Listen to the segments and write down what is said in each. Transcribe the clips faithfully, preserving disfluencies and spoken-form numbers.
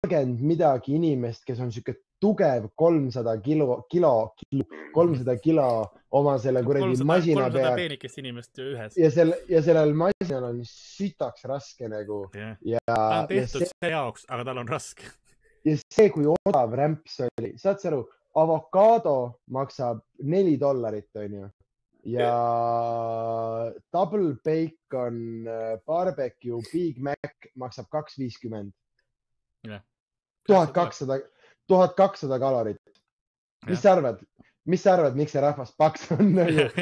kolmkümmend midagi inimest, kes on siuke tugev kolmsada kilo, kilo, kilo, kolmsada kilo oma selle kuradi masina kolmsada peal. peenikest inimest ühes. Ja, selle, ja sellel masinal on sitaks raske nagu. Yeah. Ja, ta on tehtud ja see, see jaoks, aga tal on raske. Ja see, kui odav rämps oli, saad sa aru, avokaado maksab neli dollarit, on ju. Ja double bacon barbecue Big Mac maksab kaks viiskümmend. tuhat kakssada, tuhat kakssada kalorit. Mis sa arvad? Mis sa arvad, miks see rahvas paks on?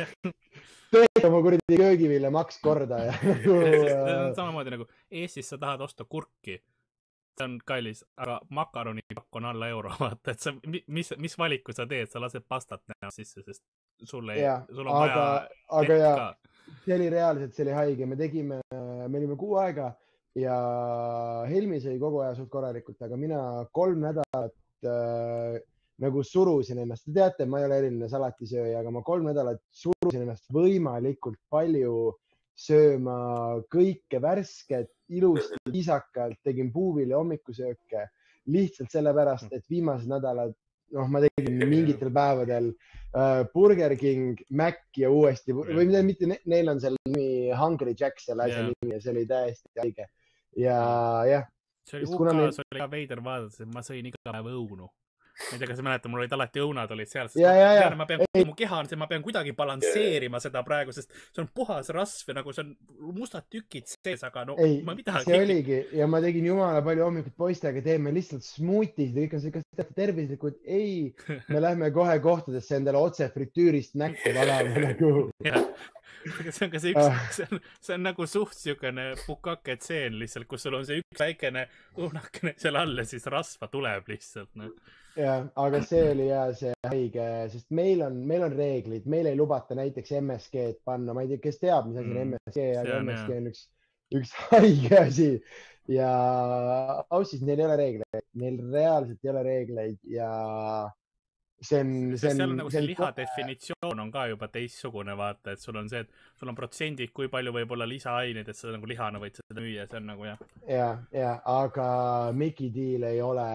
Teed oma kuradi köögiville maks korda. Ja, see on samamoodi nagu Eestis sa tahad osta kurki. See on kallis, aga makaronipakk on alla euro. Vaata, et sa, mis, mis valiku sa teed? Sa lased pastat näha sisse, sest sul, ei, ja, sul on aga, vaja aga ja, ka. See oli reaalselt, see oli haige. Me tegime, me olime kuu aega ja Helmi sai kogu aja suht korralikult, aga mina kolm nädalat äh, nagu surusin ennast. Te teate, ma ei ole eriline salatisööja, aga ma kolm nädalat surusin ennast võimalikult palju sööma kõike värsket, ilusti, isakalt, tegin puuvile hommikusööke lihtsalt sellepärast, et viimased nädalad, noh, ma tegin mingitel päevadel uh, Burger King, Mac ja uuesti, või mida mitte, neil on seal nimi Hungry Jack selle asja yeah. nimi ja see oli täiesti haige. Ja jah. See oli U K-s meil... oli ka veider vaadates, et ma sõin iga päev õunu. Ma ei tea, kas sa mäletad, mul olid alati õunad olid seal. Ja, ja, ja. Ma pean, mu keha on see, ma pean kuidagi balansseerima seda praegu, sest see on puhas rasv, nagu see on mustad tükid sees, aga no ei, ma midagi. See oligi ja ma tegin jumala palju hommikut poistega, teeme lihtsalt smoothies ja kõik on see, kas teate tervislikud? Ei, me lähme kohe kohtadesse endale otse fritüürist näkku valama nagu. See on ka see üks, see on, see on nagu suht siukene pukake tseen lihtsalt, kus sul on see üks väikene õunakene seal all ja siis rasva tuleb lihtsalt. No. Ja, aga see oli ja see haige, sest meil on, meil on reeglid, meil ei lubata näiteks M S G-d panna, ma ei tea, kes teab, mis asi on M S G, aga M S G on üks, üks haige asi ja austis, neil ei ole reegleid, neil reaalselt ei ole reegleid ja see on, see on, seal on nagu see liha definitsioon on ka juba teistsugune, vaata, et sul on see, et sul on protsendid, kui palju võib olla lisaaineid, et sa nagu lihana võid seda müüa, see on nagu jah. Ja, ja, aga Mickey Deal ei ole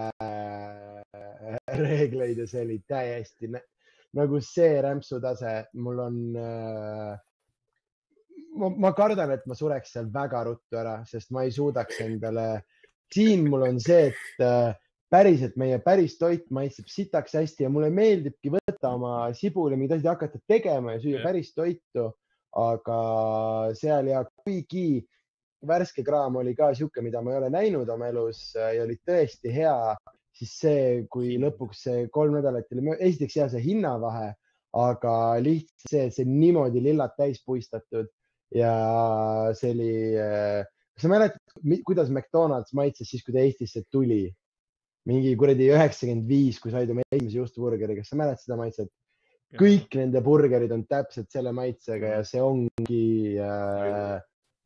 reegleid ja see oli täiesti nagu see rämpsutase, mul on äh, ma, ma kardan, et ma sureks seal väga ruttu ära, sest ma ei suudaks endale siin mul on see, et äh, päriselt meie päris toit maitseb sitaks hästi ja mulle meeldibki võtta oma sibuli, mida tasid hakata tegema ja süüa yeah. päris toitu, aga seal ja kuigi värske kraam oli ka siuke, mida ma ei ole näinud oma elus ja oli tõesti hea, siis see, kui lõpuks see kolm nädalat oli, esiteks hea see hinnavahe, aga lihtsalt see, see niimoodi lillad täis puistatud ja see oli, kas sa mäletad, kuidas McDonald's maitses siis, kui ta Eestisse tuli? Mingi kuradi üheksakümmend viis, kui said oma esimese juustuburgeri, kas sa mäletad seda maitset? Kõik nende burgerid on täpselt selle maitsega ja see ongi äh...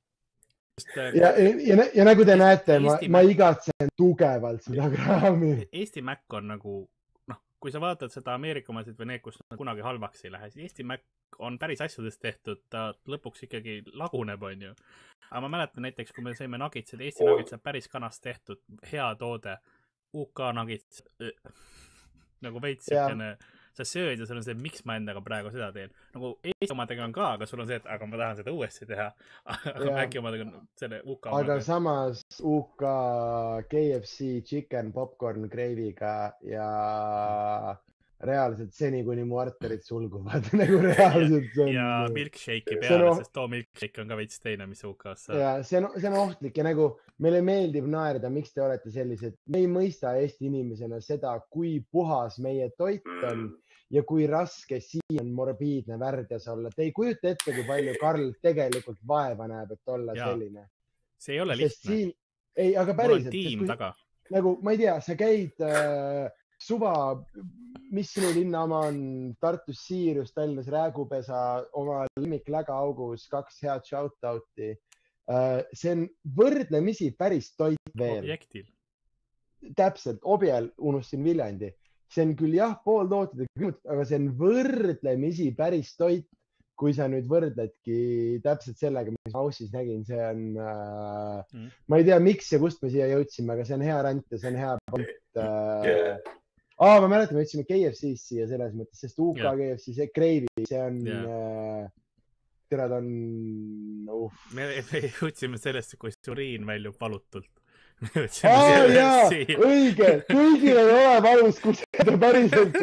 ja, ja, ja nagu te näete, ma, ma igatsen tugevalt seda kraami. Eesti Mac on nagu, noh, kui sa vaatad seda Ameerikamasid või need, kus kunagi halvaks ei lähe, siis Eesti Mac on päris asjadest tehtud, ta lõpuks ikkagi laguneb, on ju. Aga ma mäletan näiteks, kui me saime nagitsed, Eesti nagitsed päris kanast tehtud, hea toode, U K nagits, nagu veits siukene, sa sööd ja sul on see, miks ma endaga praegu seda teen. Nagu Eesti omadega on ka, aga sul on see, et aga ma tahan seda uuesti teha. Aga äkki omadega on selle U K aga omadega. Samas U K K F C chicken popcorn gravy'ga ja reaalselt seni, kuni mu arterid sulguvad. Nagu reaalselt ja, on, ja milkshake'i peale, sest too milkshake on ka veits teine, mis U K-s. Ja see on, see on ohtlik ja nagu meile meeldib naerda, miks te olete sellised. Me ei mõista Eesti inimesena seda, kui puhas meie toit on ja kui raske siin on morbiidne värdjas olla. Te ei kujuta ette, kui palju Karl tegelikult vaeva näeb, et olla ja. Selline. See ei ole lihtne. Siin, ei, aga päriselt. Mul on tiim kui, taga. Nagu, ma ei tea, sa käid äh, suva, mis sinu linna oma on Tartus Siirus, Tallinnas Räägupesa, oma lemmik lägaaugus, kaks head shoutouti. Uh, see on võrdlemisi päris toit veel. Objektil. Täpselt, objel unustasin Viljandi. See on küll jah, pool tooted, aga see on võrdlemisi päris toit, kui sa nüüd võrdledki täpselt sellega, mis ma Aussis nägin, see on äh, mm., ma ei tea, miks ja kust me siia jõudsime, aga see on hea rant ja see on hea point äh, yeah. Aa, ma mäletan, me jõudsime K F C-st siia selles mõttes, sest U K yeah. K F C, see Gravy, see on yeah. äh, tere, ta on uh. me, me jõudsime sellest, kui suriin väljub valutult. Aa, jaa, õige, kõigil ei ole valus, kus seda päriselt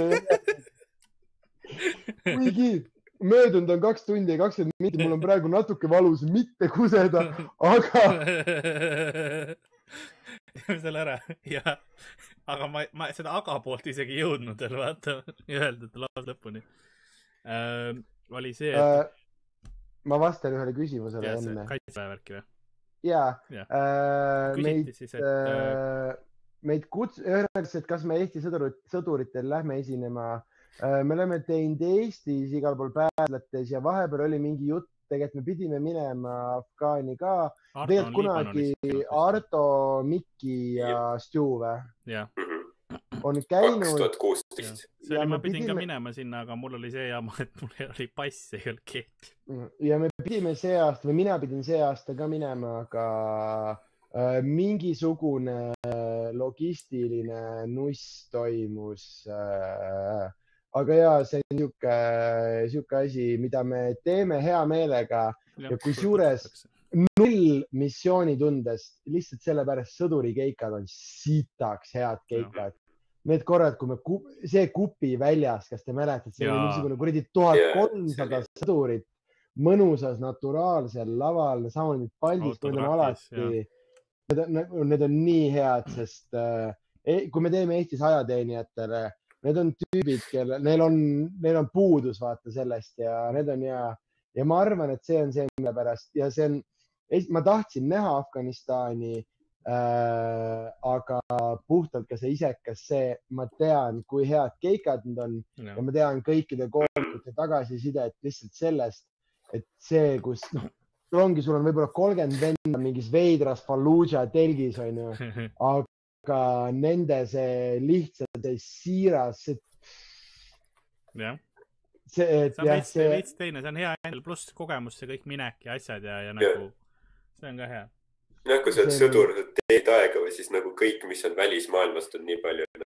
kuigi möödunud on kaks tundi ja kakskümmend minutit, mul on praegu natuke valus mitte kuseda, aga selle ära, jah. Aga ma, ma seda aga poolt isegi jõudnud veel, vaata, öelda, et laas lõpuni. Äh, oli see, et... Äh, ma vastan ühele küsimusele ja, enne. Kaitseväevärki või? Jaa. Ja. Äh, meid, siis, et... äh, meid kuts... Öeldakse, et kas me Eesti sõdurit, sõduritel lähme esinema. Äh, me oleme teinud Eestis igal pool pääsletes ja vahepeal oli mingi jutt, tegelikult me pidime minema Afgaani ka. Arto tegelikult kunagi Arto, Mikki ja, ja. Stu või? Jah. On käinud... kaks tuhat kuusteist. See oli, ma pidin pidime... ka minema sinna, aga mul oli see jama, et mul oli pass, ei olnud keegi. Ja me pidime see aasta, või mina pidin see aasta ka minema, aga äh, mingisugune logistiline nuss toimus. Äh, aga jaa, see on niuke, niuke asi, mida me teeme hea meelega ja, ja kui suures null missioonitundest, lihtsalt sellepärast sõdurikeikad on sitaks head keikad. Ja. Need korrad, kui me, ku, see kupi väljas, kas te mäletad, see oli niisugune kuradi tuhat kolmsada yeah, sõdurit mõnusas naturaalsel laval, sama nüüd paldis, kui need on alati, need on, need on nii head, sest äh, kui me teeme Eestis ajateenijatele, need on tüübid, kelle, neil on, neil on puudus vaata sellest ja need on hea. Ja ma arvan, et see on see, mille pärast ja see on, ma tahtsin näha Afganistani, Äh, aga puhtalt ka see isekas see, ma tean, kui head keikad need on no. Ja ma tean kõikide koolitute tagasiside, et lihtsalt sellest, et see, kus noh, ongi, sul on võib-olla kolmkümmend venda mingis veidras Fallujah telgis, on ju, aga nende see lihtsalt see siiras, see... jah. See, et see on jah, see... veits teine, see on hea endal, pluss kogemus, see kõik minek ja asjad ja, ja nagu, see on ka hea. jah, kui sa oled sõdur, teed aega või siis nagu kõik, mis on välismaailmast on nii palju